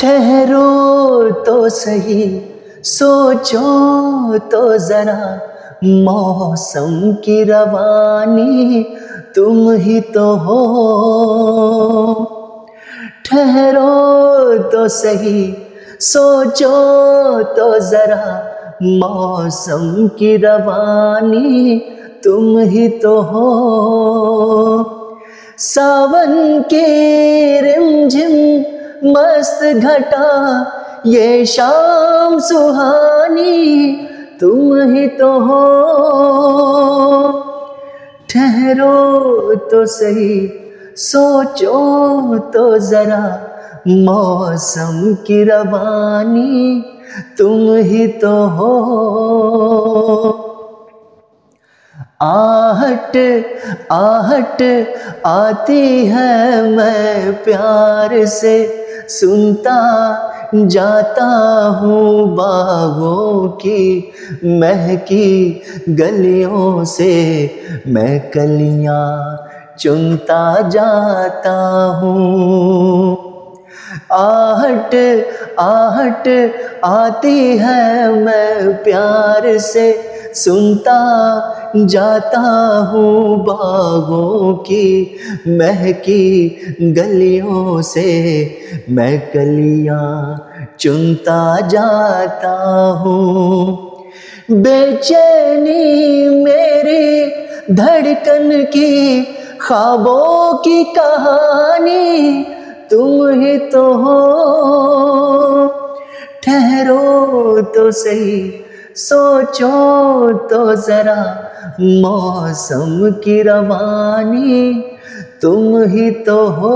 ठहरो तो सही, सोचो तो जरा, मौसम की रवानी तुम ही तो हो। ठहरो तो सही, सोचो तो जरा, मौसम की रवानी तुम ही तो हो। सावन के रिमझिम मस्त घटा, ये शाम सुहानी तुम ही तो हो। ठहरो तो सही, सोचो तो जरा, मौसम की रवानी तुम ही तो हो। आहट आहट आती है, मैं प्यार से सुनता जाता हूँ, बागों की महकी गलियों से मैं कलियाँ चुनता जाता हूँ। आहट आहट आती है, मैं प्यार से सुनता जाता हूँ, बागों की महकी गलियों से मैं कलियाँ चुनता जाता हूँ। बेचैनी मेरी धड़कन की, ख्वाबों की कहानी तुम ही तो हो। ठहरो तो सही, सोचो तो जरा, मौसम की रवानी तुम ही तो हो।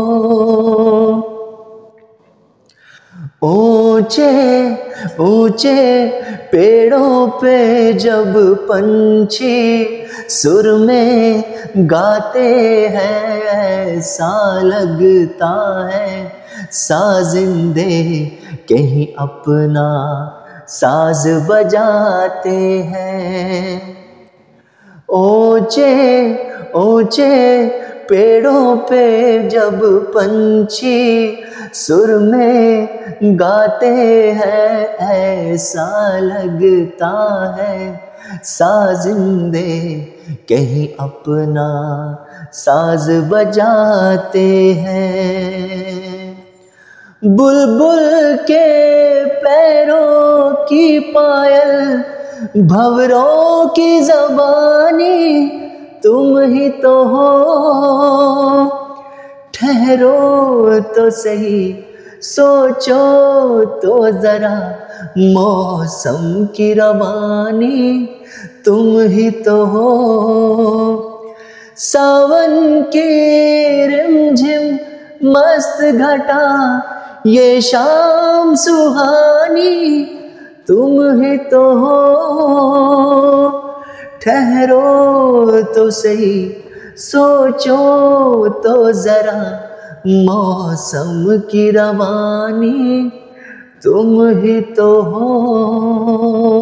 ऊंचे ऊंचे पेड़ों पे जब पंछी सुर में गाते हैं, ऐसा लगता है साजिंदे कहीं अपना साज बजाते हैं। ऊंचे ऊंचे पेड़ों पे जब पंछी सुर में गाते हैं, ऐसा लगता है साजिंदे कहीं अपना साज बजाते हैं। बुलबुल के पैरों की पायल, भंवरों की ज़बानी तुम ही तो हो। ठहरो तो सही, सोचो तो जरा, मौसम की रवानी तुम ही तो हो। सावन की रिमझिम मस्त घटा, ये शाम सुहानी तुम ही तो हो। ठहरो तो सही, सोचो तो जरा, मौसम की रवानी तुम ही तो हो।